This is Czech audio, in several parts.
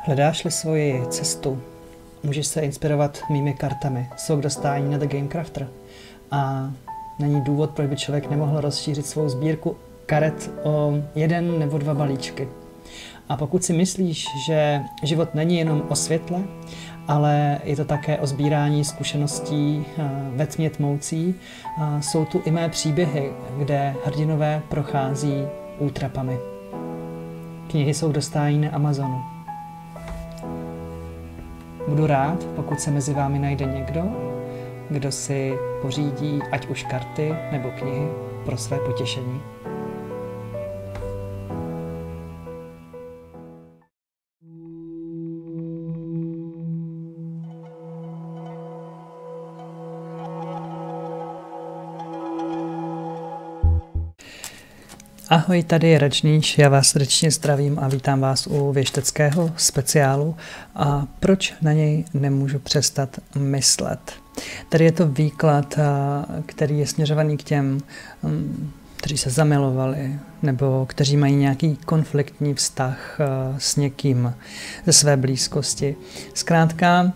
Hledáš-li svoji cestu, můžeš se inspirovat mými kartami. Jsou k dostání na The Game Crafter. A není důvod, proč by člověk nemohl rozšířit svou sbírku karet o 1 nebo 2 balíčky. A pokud si myslíš, že život není jenom o světle, ale je to také o sbírání zkušeností ve tmě tmoucí, jsou tu i mé příběhy, kde hrdinové prochází útrapami. Knihy jsou k dostání na Amazonu. Budu rád, pokud se mezi vámi najde někdo, kdo si pořídí ať už karty nebo knihy pro své potěšení. Ahoj, tady je Račníš, já vás srdečně zdravím a vítám vás u věšteckého speciálu. A proč na něj nemůžu přestat myslet? Tady je to výklad, který je směřovaný k těm, kteří se zamilovali, nebo kteří mají nějaký konfliktní vztah s někým ze své blízkosti. Zkrátka,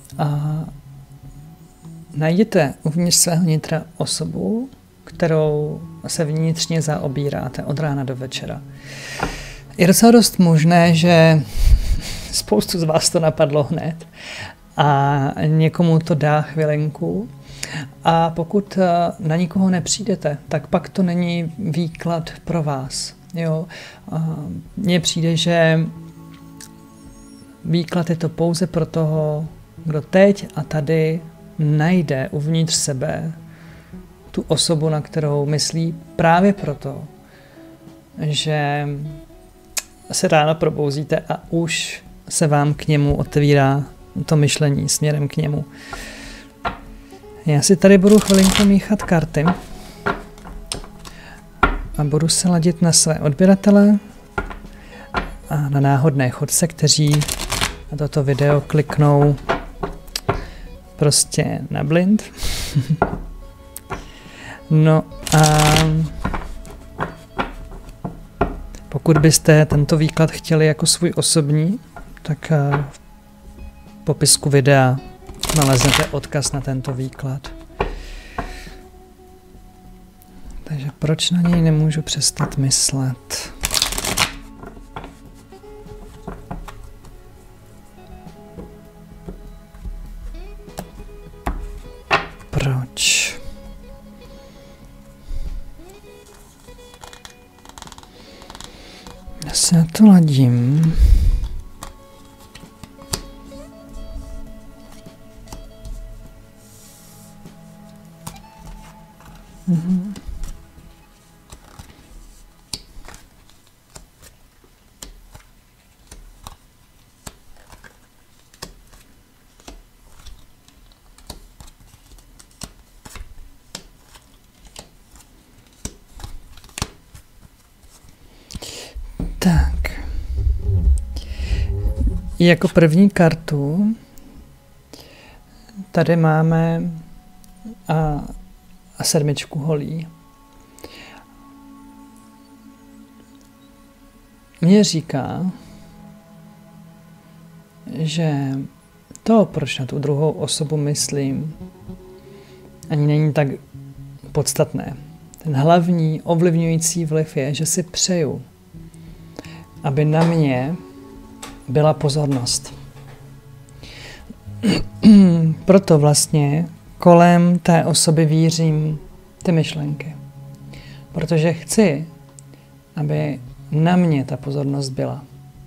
najděte uvnitř svého nitra osobu, kterou se vnitřně zaobíráte od rána do večera. Je docela dost možné, že spoustu z vás to napadlo hned a někomu to dá chvilinku. A pokud na nikoho nepřijdete, tak pak to není výklad pro vás. Jo? Mně přijde, že výklad je to pouze pro toho, kdo teď a tady najde uvnitř sebe tu osobu, na kterou myslí právě proto, že se ráno probouzíte a už se vám k němu otevírá to myšlení směrem k němu. Já si tady budu chvilinku míchat karty a budu se ladit na své odběratele a na náhodné chodce, kteří na toto video kliknou prostě na blind. No a pokud byste tento výklad chtěli jako svůj osobní, tak v popisku videa naleznete odkaz na tento výklad. Takže proč na něj nemůžu přestat myslet? Proč? Já se na to ladím. Tak. Jako první kartu tady máme a 7 holí. Mně říká, že to, proč na tu druhou osobu myslím, ani není tak podstatné. Ten hlavní ovlivňující vliv je, že si přeju, aby na mě byla pozornost. Proto vlastně kolem té osoby vířím ty myšlenky. Protože chci, aby na mě ta pozornost byla.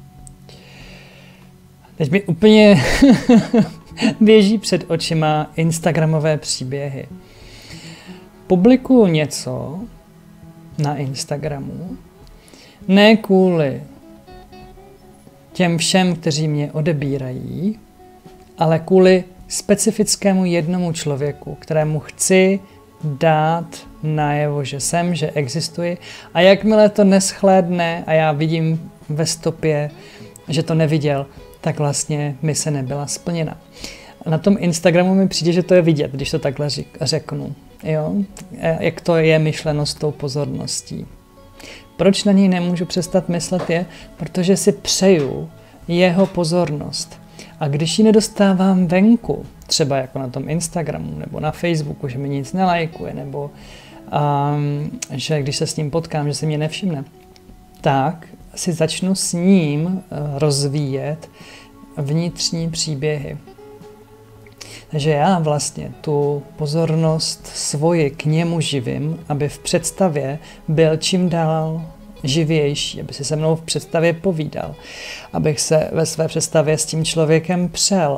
Teď mi úplně běží před očima instagramové příběhy. Publikuju něco na Instagramu, ne kvůli těm všem, kteří mě odebírají, ale kvůli specifickému jednomu člověku, kterému chci dát najevo, že jsem, že existuji. A jakmile to neschlédne a já vidím ve stopě, že to neviděl, tak vlastně mise nebyla splněna. Na tom Instagramu mi přijde, že to je vidět, když to takhle řeknu. Jo? Jak to je myšleno s tou pozorností. Proč na něj nemůžu přestat myslet je, protože si přeju, jeho pozornost. A když ji nedostávám venku, třeba jako na tom Instagramu nebo na Facebooku, že mi nic nelajkuje, nebo že když se s ním potkám, že se mě nevšimne, tak si začnu s ním rozvíjet vnitřní příběhy. Takže já vlastně tu pozornost svoji k němu živím, aby v představě byl čím dál živější, aby si se mnou v představě povídal, abych se ve své představě s tím člověkem přel,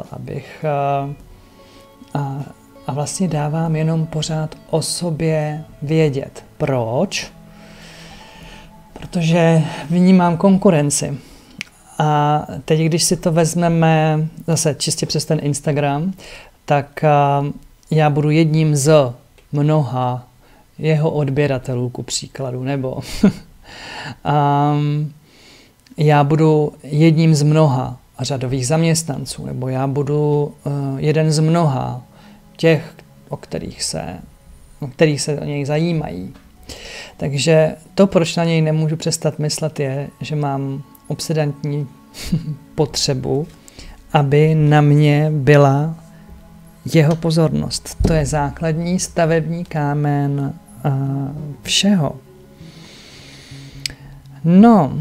a vlastně dávám jenom pořád o sobě vědět. Proč? Protože vnímám konkurenci. A teď, když si to vezmeme zase čistě přes ten Instagram, tak já budu jedním z mnoha jeho odběratelů, ku příkladu, nebo já budu jedním z mnoha řadových zaměstnanců, nebo já budu jeden z mnoha těch, o kterých se o něj zajímají. Takže to, proč na něj nemůžu přestat myslet, je, že mám obsedantní potřebu, aby na mě byla jeho pozornost. To je základní stavební kámen všeho. No,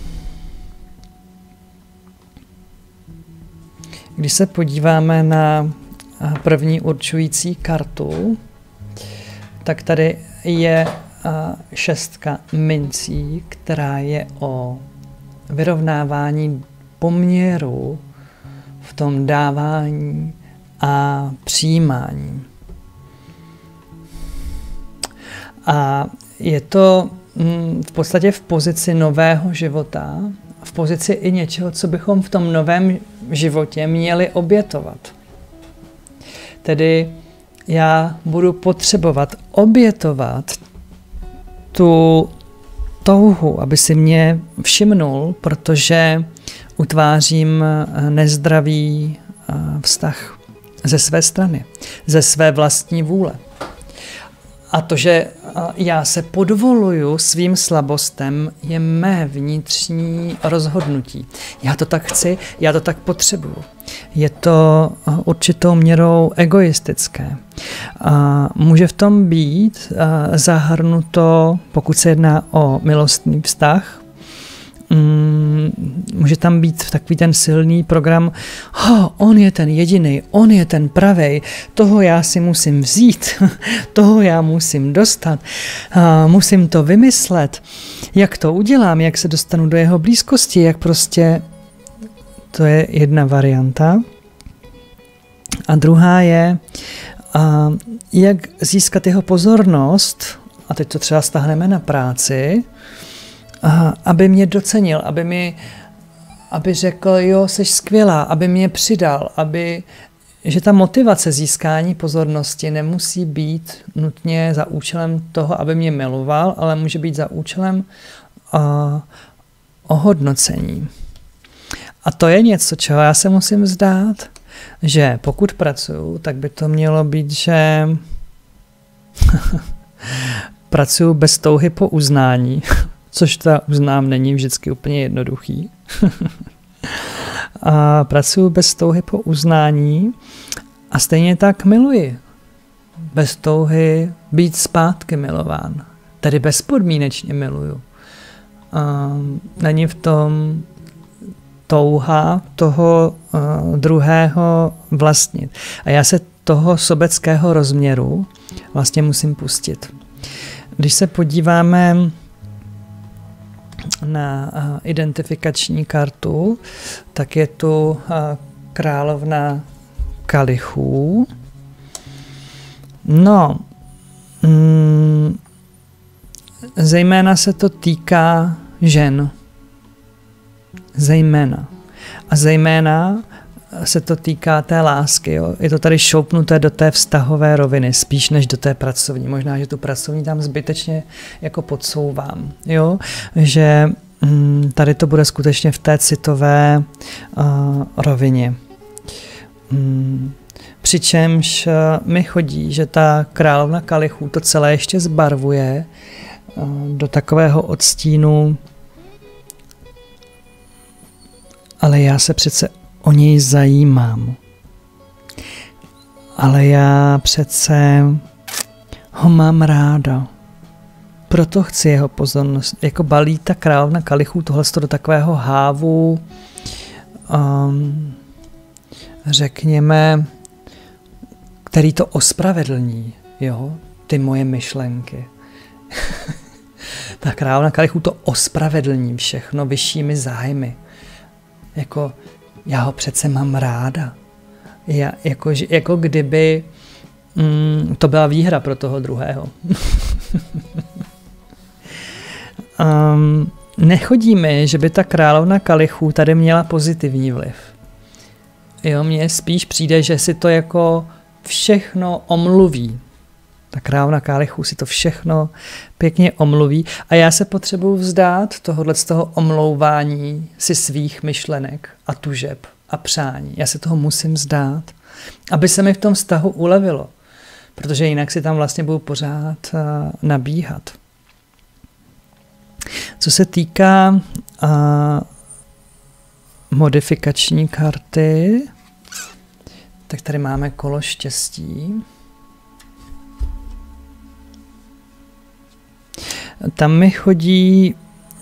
když se podíváme na první určující kartu, tak tady je 6 mincí, která je o vyrovnávání poměru v tom dávání a přijímání. A je to v podstatě v pozici nového života, v pozici i něčeho, co bychom v tom novém životě měli obětovat. Tedy já budu potřebovat obětovat tu touhu, aby si mě všimnul, protože utvářím nezdravý vztah ze své strany, ze své vlastní vůle. A to, že já se podvoluju svým slabostem, je mé vnitřní rozhodnutí. Já to tak chci, já to tak potřebuju. Je to určitou měrou egoistické. Může v tom být zahrnuto, pokud se jedná o milostný vztah, může tam být takový ten silný program, on je ten jediný, on je ten pravej, toho já si musím vzít, toho já musím dostat, musím to vymyslet, jak to udělám, jak se dostanu do jeho blízkosti, jak prostě, to je jedna varianta. A druhá je, jak získat jeho pozornost, a teď to třeba stáhneme na práci, aby mě docenil, aby řekl, jo, jsi skvělá, aby mě přidal, že ta motivace získání pozornosti nemusí být nutně za účelem toho, aby mě miloval, ale může být za účelem ohodnocení. A to je něco, čeho já se musím vzdát, že pokud pracuju, tak by to mělo být, že pracuju bez touhy po uznání, což ta uznám není vždycky úplně jednoduchý. A pracuji bez touhy po uznání a stejně tak miluji. Bez touhy být zpátky milován. Tedy bezpodmínečně miluju. Není v tom touha toho druhého vlastnit. A já se toho sobeckého rozměru vlastně musím pustit. Když se podíváme na identifikační kartu, tak je tu královna kalichů. No, zejména se to týká žen. Zejména. A zejména se to týká té lásky. Jo? Je to tady šoupnuté do té vztahové roviny, spíš než do té pracovní. Možná, že tu pracovní tam zbytečně jako podsouvám. Jo? Že tady to bude skutečně v té citové rovině. Přičemž mi chodí, že ta královna kalichů to celé ještě zbarvuje do takového odstínu ale já se přece o něj zajímám. Ale já přece ho mám ráda. Proto chci jeho pozornost. Jako balí ta královna kalichů tohle do takového hávu, řekněme, který to ospravedlní, jo, ty moje myšlenky. Ta královna kalichů to ospravedlní všechno vyššími zájmy. Jako, já ho přece mám ráda. Jako kdyby to byla výhra pro toho druhého. Nechodí mi, že by ta královna kalichů tady měla pozitivní vliv. Jo, mně spíš přijde, že si to jako všechno omluví. Ta královna kalichů si to všechno pěkně omluví a já se potřebuji vzdát tohohle z toho omlouvání si svých myšlenek a tužeb a přání. Já se toho musím vzdát, aby se mi v tom vztahu ulevilo, protože jinak si tam vlastně budu pořád nabíhat. Co se týká modifikační karty, tak tady máme kolo štěstí. Tam mi chodí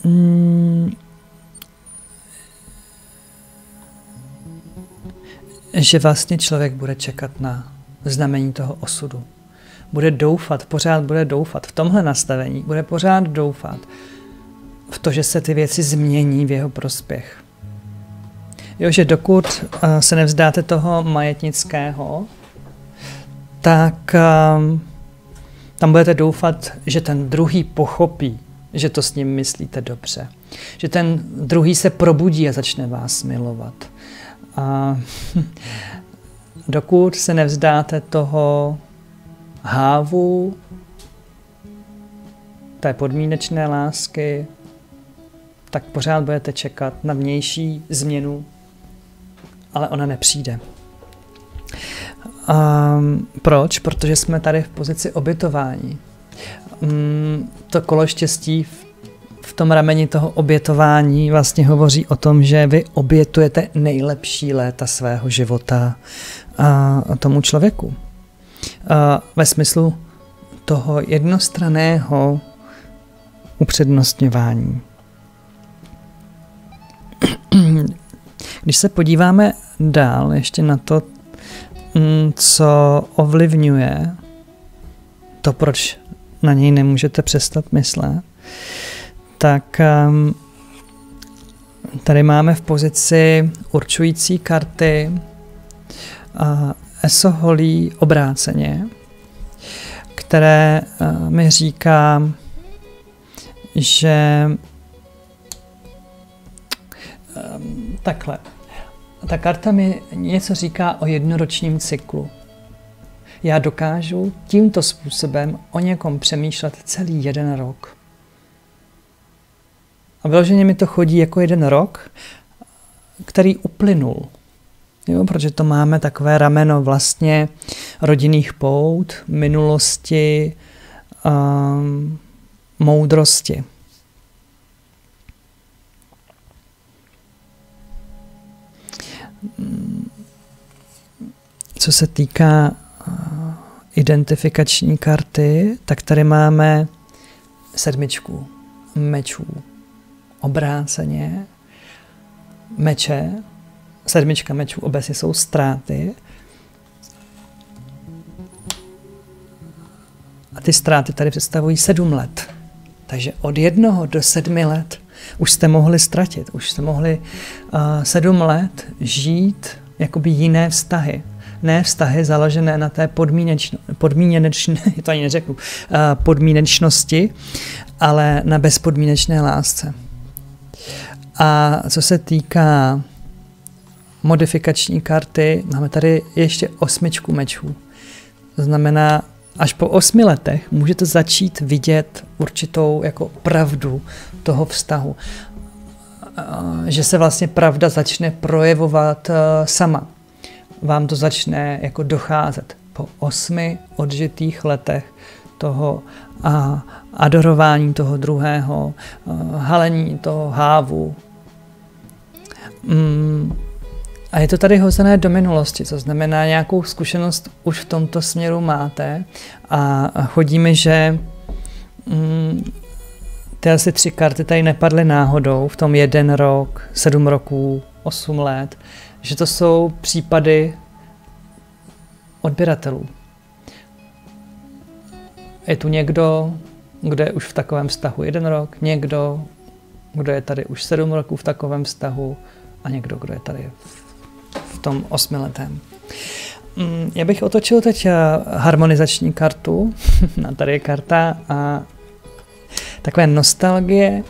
že vlastně člověk bude čekat na znamení toho osudu. Bude doufat, pořád bude doufat. V tomhle nastavení bude pořád doufat v to, že se ty věci změní v jeho prospěch. Jo, že dokud se nevzdáte toho majetnického, tak tam budete doufat, že ten druhý pochopí, že to s ním myslíte dobře. Že ten druhý se probudí a začne vás milovat. A dokud se nevzdáte toho hávu, té podmínečné lásky, tak pořád budete čekat na vnější změnu, ale ona nepřijde. Proč? Protože jsme tady v pozici obětování. To kolo štěstí v tom rameni toho obětování vlastně hovoří o tom, že vy obětujete nejlepší léta svého života tomu člověku. Ve smyslu toho jednostranného upřednostňování. Když se podíváme dál ještě na to, co ovlivňuje to, proč na něj nemůžete přestat myslet, tak tady máme v pozici určující karty esoholí obráceně, které mi říká, že takhle. Ta karta mi něco říká o jednoročním cyklu. Já dokážu tímto způsobem o někom přemýšlet celý 1 rok. A vyloženě mi to chodí jako 1 rok, který uplynul. Jo, protože to máme takové rameno vlastně rodinných pout, minulosti, moudrosti. Co se týká identifikační karty, tak tady máme 7 mečů. Obráceně meče, 7 mečů obecně jsou ztráty. A ty ztráty tady představují 7 let. Takže od 1 do 7 let už jste mohli ztratit. Už jste mohli 7 let žít jakoby jiné vztahy. Ne vztahy založené na té podmínečnosti, ale na bezpodmínečné lásce. A co se týká modifikační karty, máme tady ještě 8 mečů. To znamená, až po 8 letech můžete začít vidět určitou jako pravdu toho vztahu. Že se vlastně pravda začne projevovat sama. Vám to začne jako docházet po 8 odžitých letech toho adorování toho druhého, halení toho hávu. A je to tady hozené do minulosti, co znamená, nějakou zkušenost už v tomto směru máte a chodí mi, že ty asi 3 karty tady nepadly náhodou v tom 1 rok, 7 roků, 8 let, že to jsou případy odběratelů. Je tu někdo, kdo je už v takovém vztahu 1 rok, někdo, kdo je tady už 7 roků v takovém vztahu a někdo, kdo je tady v tom 8letém. Já bych otočil teď harmonizační kartu. Tady je karta a takové nostalgie,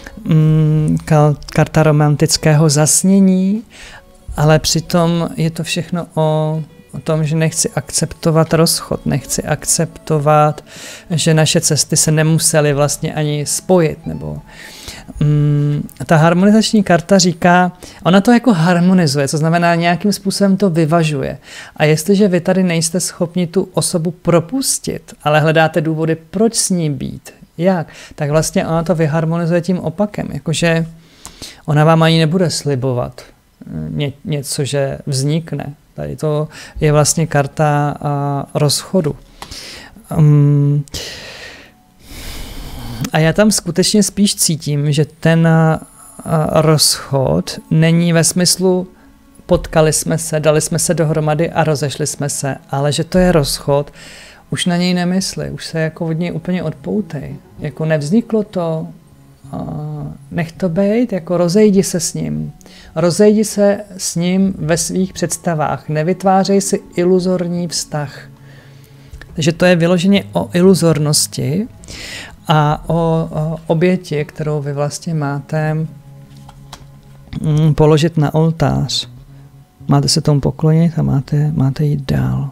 karta romantického zasnění, ale přitom je to všechno o tom, že nechci akceptovat rozchod, nechci akceptovat, že naše cesty se nemusely vlastně ani spojit, nebo ta harmonizační karta říká, ona to jako harmonizuje, co znamená nějakým způsobem to vyvažuje. A jestliže vy tady nejste schopni tu osobu propustit, ale hledáte důvody, proč s ní být, jak, tak vlastně ona to vyharmonizuje tím opakem, jakože ona vám ani nebude slibovat něco, že vznikne. Tady to je vlastně karta rozchodu. A já tam skutečně spíš cítím, že ten rozchod není ve smyslu potkali jsme se, dali jsme se dohromady a rozešli jsme se, ale že to je rozchod, už na něj nemysli, už se jako od něj úplně odpoutej. Jako nevzniklo to, nech to bejt, jako rozejdi se s ním. Rozejdi se s ním ve svých představách, nevytvářej si iluzorní vztah. Takže to je vyloženě o iluzornosti a o oběti, kterou vy vlastně máte položit na oltář. Máte se tomu poklonit a máte jít dál.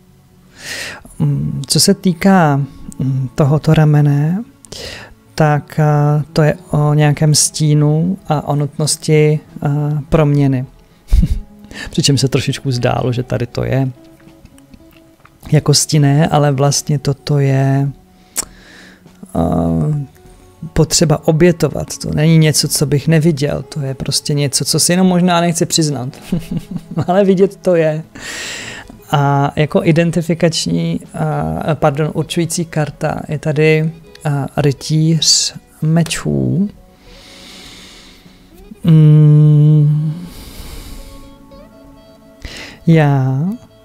Co se týká tohoto ramene, tak to je o nějakém stínu a o nutnosti proměny. Přičemž se trošičku zdálo, že tady to je jako stinné, ale vlastně toto je potřeba obětovat. To není něco, co bych neviděl, to je prostě něco, co si jenom možná nechci přiznat. Ale vidět to je. A jako identifikační, určující karta je tady rytíř mečů. Já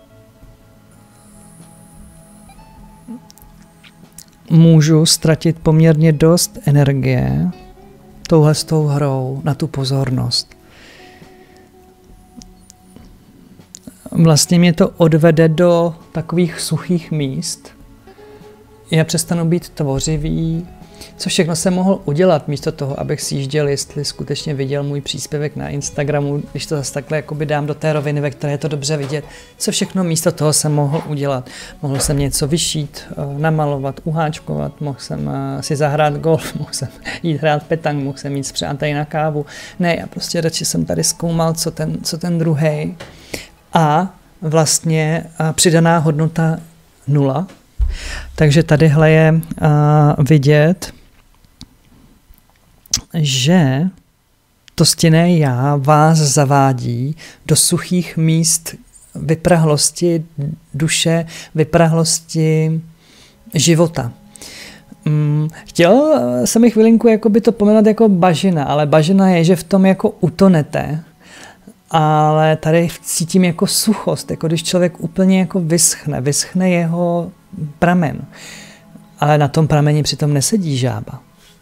můžu ztratit poměrně dost energie touhle s tou hrou na tu pozornost. Vlastně mě to odvede do takových suchých míst. Já přestanu být tvořivý, co všechno jsem mohl udělat místo toho, abych sjížděl, jestli skutečně viděl můj příspěvek na Instagramu, když to zase takhle jakoby dám do té roviny, ve které je to dobře vidět, co všechno místo toho jsem mohl udělat. Mohl jsem něco vyšít, namalovat, uháčkovat, mohl jsem si zahrát golf, mohl jsem jít hrát petang, mohl jsem jít s přáteli na kávu. Ne, já prostě radši jsem tady zkoumal, co ten druhej. A vlastně přidaná hodnota 0. Takže tadyhle je vidět, že to stinné já vás zavádí do suchých míst vyprahlosti duše, vyprahlosti života. Chtěl jsem chvilinku jakoby to pomenat jako bažina, ale bažina je, že v tom jako utonete, ale tady cítím jako suchost, jako když člověk úplně jako vyschne jeho pramen. Ale na tom prameni přitom nesedí žába.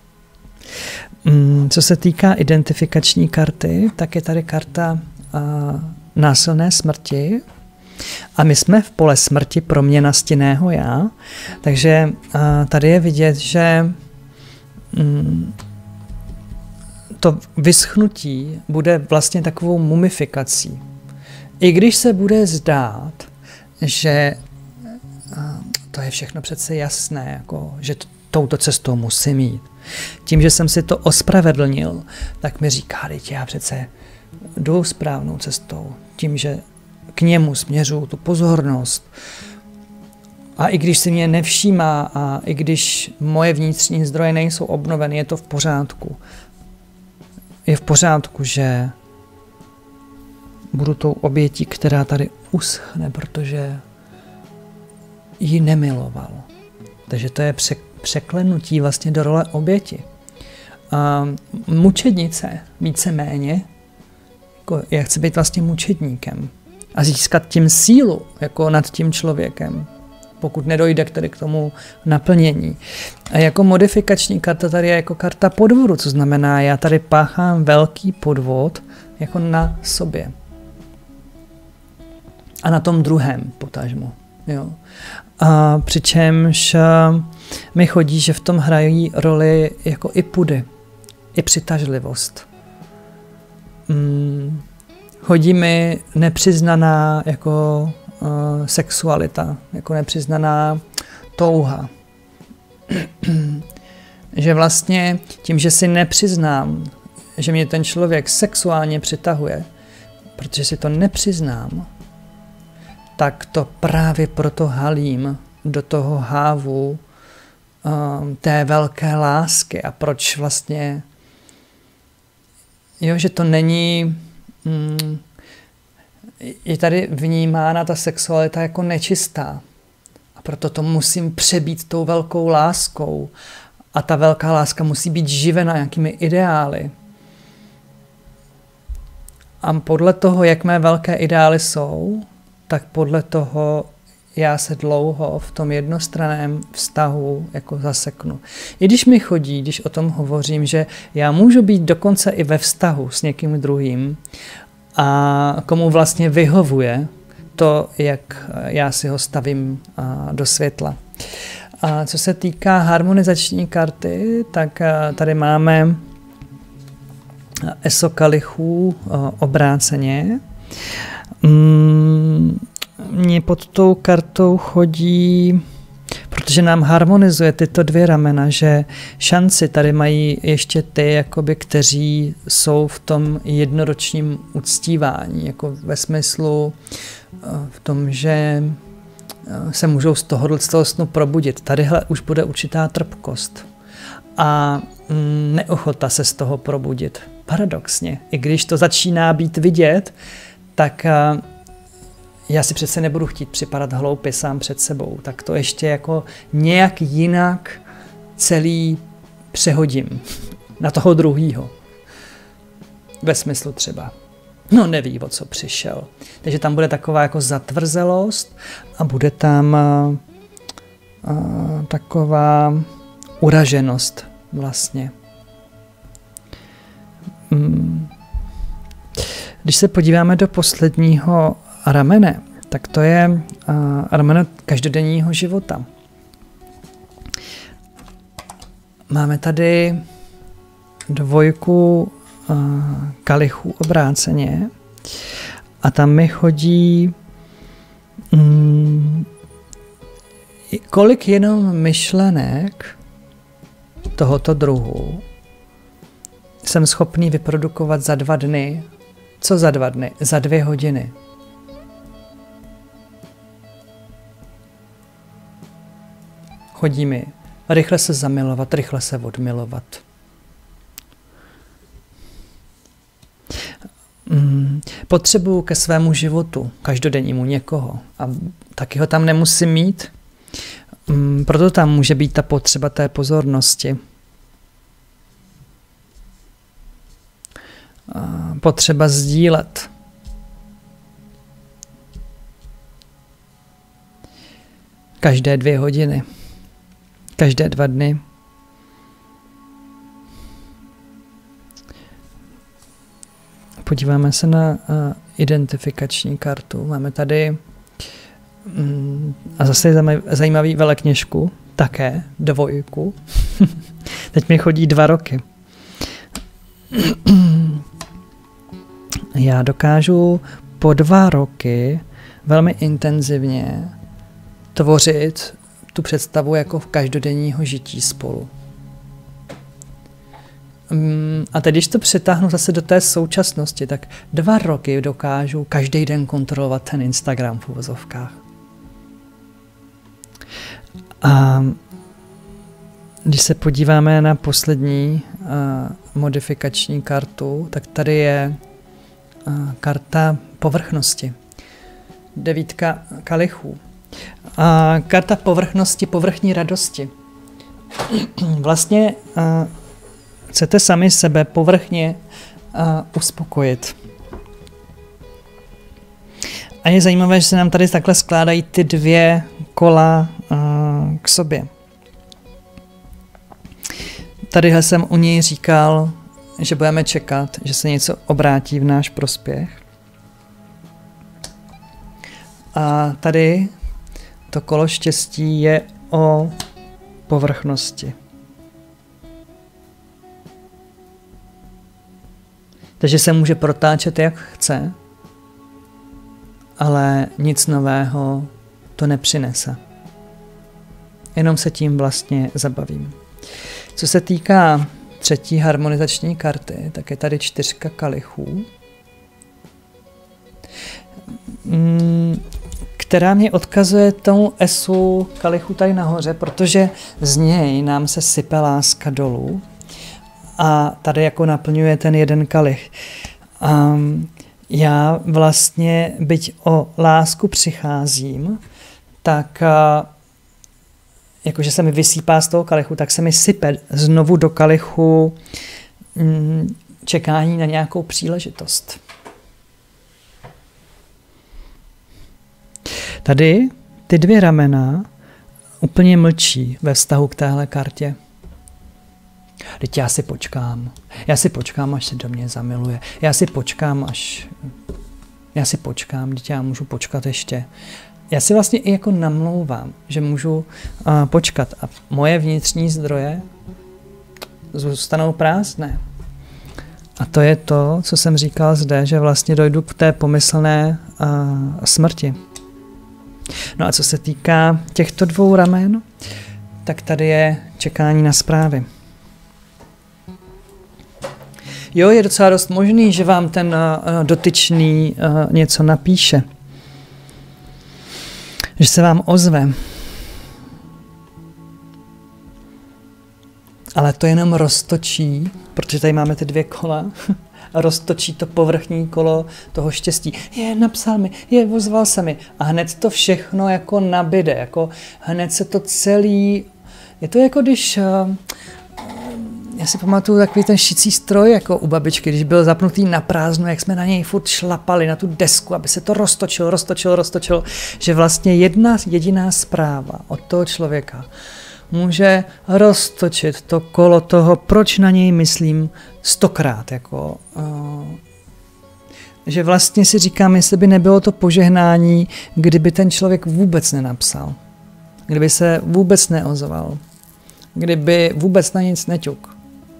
Co se týká identifikační karty, tak je tady karta násilné smrti. A my jsme v pole smrti proměna stinného já. Takže tady je vidět, že to vyschnutí bude vlastně takovou mumifikací. I když se bude zdát, že to je všechno přece jasné, jako, že touto cestou musím jít. Tím, že jsem si to ospravedlnil, tak mi říká, že já přece jdu správnou cestou. Tím, že k němu směřuju tu pozornost. A i když si mě nevšímá a i když moje vnitřní zdroje nejsou obnoveny, je to v pořádku. Je v pořádku, že budu tou obětí, která tady uschne, protože ji nemiloval. Takže to je překlenutí vlastně do role oběti. A mučednice víceméně, jako já chci být vlastně mučedníkem a získat tím sílu jako nad tím člověkem, pokud nedojde k tomu naplnění. A jako modifikační karta tady je jako karta podvodu, co znamená, já tady páchám velký podvod jako na sobě. A na tom druhém potažmo. Jo. A přičemž mi chodí, že v tom hrají roli jako i pudy, i přitažlivost. Chodí mi nepřiznaná jako sexualita, jako nepřiznaná touha. Že vlastně tím, že si nepřiznám, že mě ten člověk sexuálně přitahuje, protože si to nepřiznám, tak to právě proto halím do toho hávu té velké lásky. A proč vlastně, jo, že to není, je tady vnímána ta sexualita jako nečistá. A proto to musím přebít tou velkou láskou. A ta velká láska musí být živena nějakými ideály. A podle toho, jak mé velké ideály jsou, tak podle toho já se dlouho v tom jednostranném vztahu jako zaseknu. I když mi chodí, když o tom hovořím, že já můžu být dokonce i ve vztahu s někým druhým a komu vlastně vyhovuje to, jak já si ho stavím do světla. A co se týká harmonizační karty, tak tady máme eso kalichů obráceně. Mně pod tou kartou chodí, protože nám harmonizuje tyto dvě ramena, že šanci tady mají ještě ty, jakoby, kteří jsou v tom jednoročním uctívání, jako ve smyslu v tom, že se můžou z toho snu probudit. Tadyhle už bude určitá trpkost a neochota se z toho probudit. Paradoxně, i když to začíná být vidět, tak já si přece nebudu chtít připadat hloupě sám před sebou, tak to ještě jako nějak jinak celý přehodím na toho druhýho. Ve smyslu třeba, no neví, o co přišel. Takže tam bude taková jako zatvrzelost a bude tam taková uraženost vlastně. Když se podíváme do posledního ramene, tak to je rameno každodenního života. Máme tady dvojku kalichů obráceně a tam mi chodí kolik jenom myšlenek tohoto druhu jsem schopný vyprodukovat za 2 dny. Co za 2 dny? Za 2 hodiny. Chodí mi rychle se zamilovat, rychle se odmilovat. Potřebuju ke svému životu, každodennímu někoho. A taky ho tam nemusím mít. Proto tam může být ta potřeba té pozornosti. Potřeba sdílet. Každé 2 hodiny. Každé 2 dny. Podíváme se na identifikační kartu. Máme tady a zase zajímavý velekněžku, také 2. Teď mi chodí 2 roky. Já dokážu po 2 roky velmi intenzivně tvořit tu představu jako v každodenního žití spolu. A teď, když to přetáhnu zase do té současnosti, tak 2 roky dokážu každý den kontrolovat ten Instagram v uvozovkách. A když se podíváme na poslední modifikační kartu, tak tady je karta povrchnosti. 9 kalichů. A karta povrchnosti, povrchní radosti. Vlastně chcete sami sebe povrchně uspokojit. A je zajímavé, že se nám tady takhle skládají ty 2 kola k sobě. Tadyhle jsem u něj říkal, že budeme čekat, že se něco obrátí v náš prospěch. A tady to kolo štěstí je o povrchnosti. Takže se může protáčet, jak chce, ale nic nového to nepřinese. Jenom se tím vlastně zabavím. Co se týká 3. harmonizační karty, tak je tady 4 kalichů, která mě odkazuje tomu esu kalichu tady nahoře, protože z něj nám se sype láska dolů a tady jako naplňuje ten 1 kalich. Já vlastně, byť o lásku přicházím, tak jakože se mi vysýpá z toho kalichu, tak se mi sype znovu do kalichu čekání na nějakou příležitost. Tady ty 2 ramena úplně mlčí ve vztahu k téhle kartě. Teď já si počkám, až se do mě zamiluje. Já si počkám, teď já můžu počkat ještě. Já si vlastně i jako namlouvám, že můžu počkat a moje vnitřní zdroje zůstanou prázdné. A to je to, co jsem říkal zde, že vlastně dojdu k té pomyslné smrti. No a co se týká těchto 2 ramen, tak tady je čekání na zprávy. Jo, je docela dost možný, že vám ten dotyčný něco napíše. Že se vám ozve. Ale to jenom roztočí, protože tady máme ty 2 kola, a roztočí to povrchní kolo toho štěstí. Napsal mi, ozval se mi. A hned to všechno jako nabide, jako hned se to celý... Je to jako když... Já si pamatuju takový ten šicí stroj jako u babičky, když byl zapnutý na prázdno, jak jsme na něj furt šlapali, na tu desku, aby se to roztočilo, že vlastně jedna jediná zpráva od toho člověka může roztočit to kolo toho, proč na něj myslím 100krát. Jako, že vlastně si říkám, jestli by nebylo to požehnání, kdyby ten člověk vůbec nenapsal, kdyby se vůbec neozval, kdyby vůbec na nic neťuk.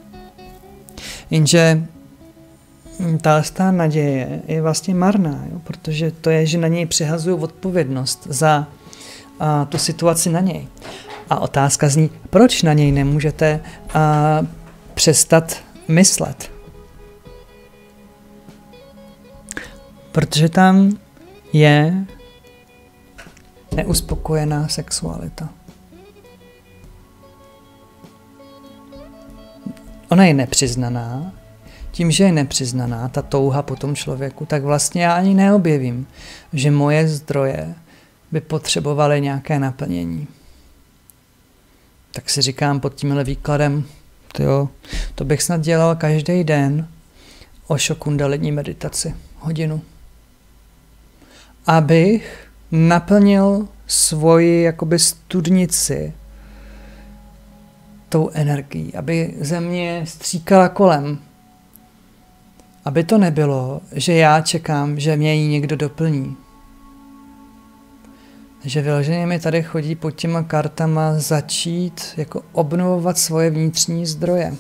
Jenže ta naděje je vlastně marná, jo? Protože to je, že na něj přihazuju odpovědnost za tu situaci na něj. A otázka zní, proč na něj nemůžete přestat myslet? Protože tam je neuspokojená sexualita. Ona je nepřiznaná. Tím, že je nepřiznaná, ta touha po tom člověku, tak vlastně já ani neobjevím, že moje zdroje by potřebovaly nějaké naplnění. Tak si říkám pod tímhle výkladem, to bych snad dělal každý den Osho kundalini meditaci, hodinu. Abych naplnil svoji jakoby studnici tou energií, aby ze mě stříkala kolem. Aby to nebylo, že já čekám, že mě ji někdo doplní. Že vyloženě mi tady chodí pod těma kartama začít jako obnovovat svoje vnitřní zdroje.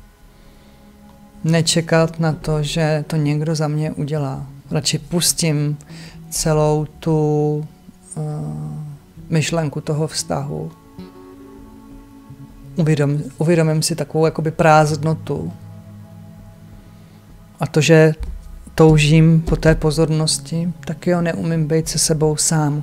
Nečekat na to, že to někdo za mě udělá. Radši pustím celou tu myšlenku toho vztahu. Uvědomím si takovou jakoby prázdnotu. A to, že toužím po té pozornosti, tak jo, neumím být se sebou sám.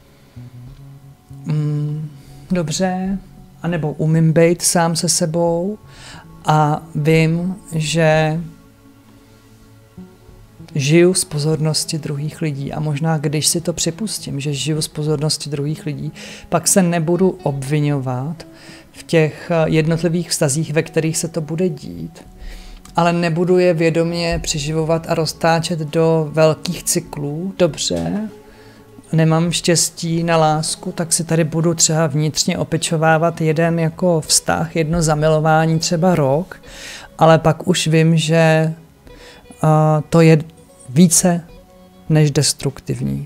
Dobře, anebo umím být sám se sebou a vím, že žiju z pozornosti druhých lidí a možná když si to připustím, že žiju z pozornosti druhých lidí, pak se nebudu obvinovat v těch jednotlivých vztazích, ve kterých se to bude dít, ale nebudu je vědomě přeživovat a roztáčet do velkých cyklů. Dobře, nemám štěstí na lásku, tak si tady budu třeba vnitřně opečovávat jeden jako vztah, jedno zamilování třeba rok, ale pak už vím, že to je více než destruktivní.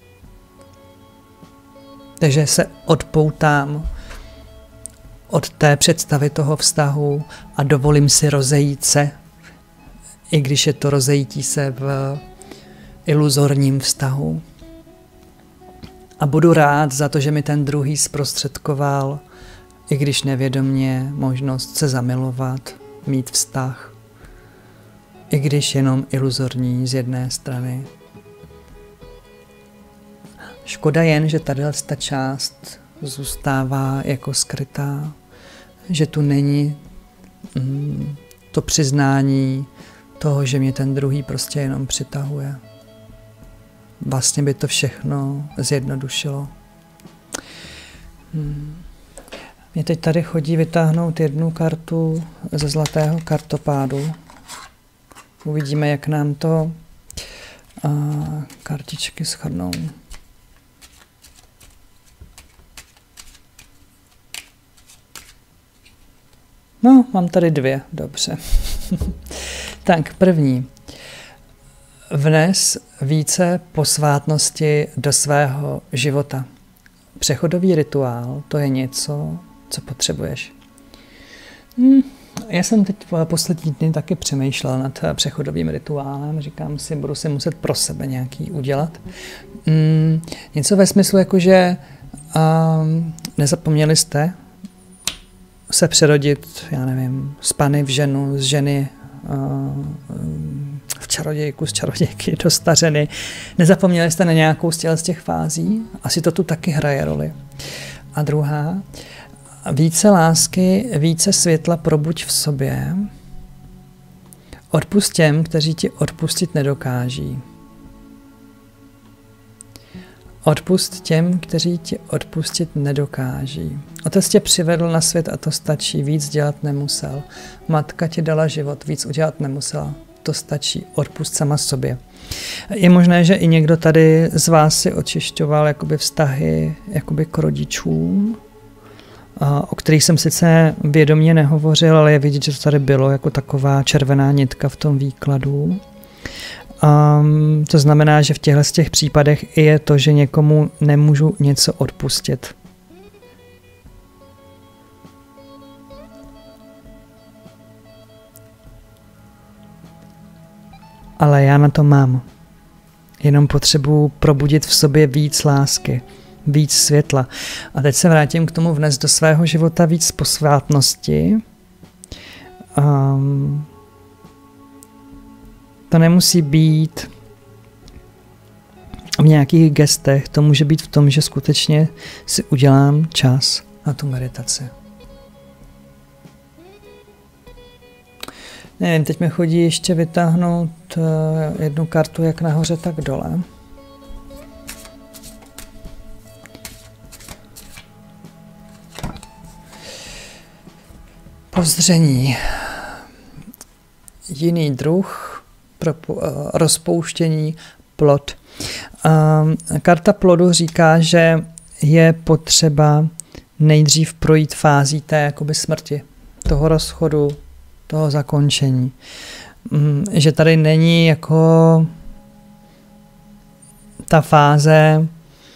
Takže se odpoutám od té představy toho vztahu a dovolím si rozejít se, i když je to rozejítí se v iluzorním vztahu. A budu rád za to, že mi ten druhý zprostředkoval, i když nevědomě, možnost se zamilovat, mít vztah, i když jenom iluzorní z jedné strany. Škoda jen, že tady ta část zůstává jako skrytá, že tu není to přiznání toho, že mě ten druhý prostě jenom přitahuje. Vlastně by to všechno zjednodušilo. Mě teď tady chodí vytáhnout jednu kartu ze zlatého kartopádu. Uvidíme, jak nám to kartičky shrnou. No, mám tady dvě, dobře. Tak, první. Vnes více posvátnosti do svého života. Přechodový rituál, to je něco, co potřebuješ. Já jsem teď poslední dny taky přemýšlel nad přechodovým rituálem. Říkám si, budu si muset pro sebe nějaký udělat. Něco ve smyslu, jakože nezapomněli jste se přerodit, já nevím, z Pany v ženu, z ženy v čarodějku, z čarodějky do stařeny. Nezapomněli jste na nějakou z těch fází? Asi to tu taky hraje roli. A druhá, více lásky, více světla probuď v sobě. Odpusť těm, kteří ti odpustit nedokáží. Odpusť těm, kteří ti odpustit nedokáží. Otec tě přivedl na svět a to stačí, víc dělat nemusel. Matka ti dala život, víc udělat nemusela. To stačí, odpusť sama sobě. Je možné, že i někdo tady z vás si očišťoval jakoby vztahy jakoby k rodičům, o kterých jsem sice vědomě nehovořil, ale je vidět, že to tady bylo jako taková červená nitka v tom výkladu. To znamená, že v těchto případech je to, že někomu nemůžu něco odpustit. Ale já na to mám. Jenom potřebuji probudit v sobě víc lásky, víc světla. A teď se vrátím k tomu vnes do svého života víc posvátnosti. To nemusí být v nějakých gestech, to může být v tom, že skutečně si udělám čas na tu meditaci. Nevím, teď mi chodí ještě vytáhnout jednu kartu jak nahoře, tak dole. Pozření. Jiný druh, rozpouštění, plod. Karta plodu říká, že je potřeba nejdřív projít fází té jakoby smrti, toho rozchodu, toho zakončení. Že tady není jako ta fáze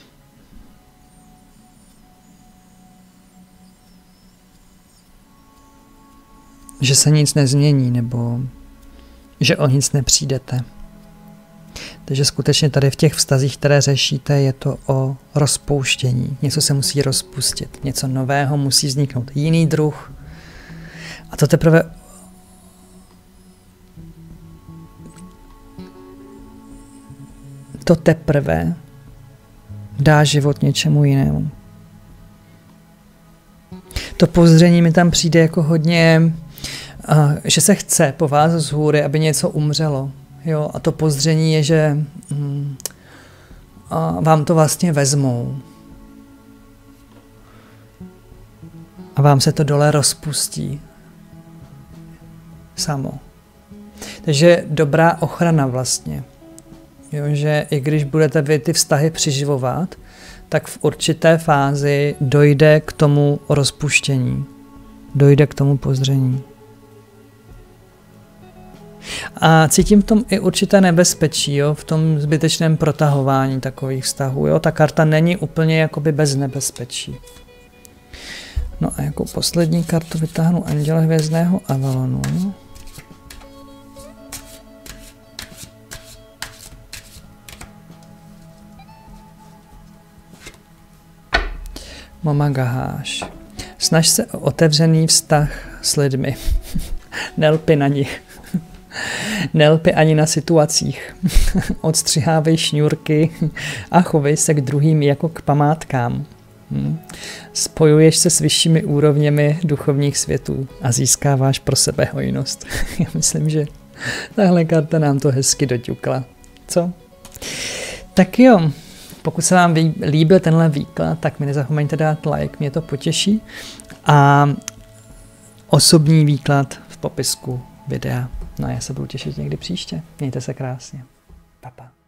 že se nic nezmění nebo že o nic nepřijdete. Takže skutečně tady v těch vztazích, které řešíte, je to o rozpouštění. Něco se musí rozpustit, něco nového musí vzniknout, jiný druh. A to teprve dá život něčemu jinému. To pozření mi tam přijde jako hodně, že se chce po vás z hůry, aby něco umřelo. Jo, a to pozření je, že vám to vlastně vezmou. A vám se to dole rozpustí. Samo. Takže dobrá ochrana vlastně. Jo, že i když budete vy ty vztahy přiživovat, tak v určité fázi dojde k tomu rozpuštění. Dojde k tomu pozření. A cítím v tom i určité nebezpečí, jo, v tom zbytečném protahování takových vztahů. Jo. Ta karta není úplně jakoby bez nebezpečí. No a jako poslední kartu vytáhnu Anděla hvězdného Avalonu. Mama Gaháš. Snaž se o otevřený vztah s lidmi. Nelpi na nich. Nelpi ani na situacích. Odstřihávej šňůrky a chovej se k druhým jako k památkám. Spojuješ se s vyššími úrovněmi duchovních světů a získáváš pro sebe hojnost. Já myslím, že tahle karta nám to hezky doťukla. Co? Tak jo, pokud se vám líbil tenhle výklad, tak mi nezapomeňte dát like, mě to potěší. A osobní výklad v popisku videa. No a já se budu těšit někdy příště. Mějte se krásně. Pa, pa.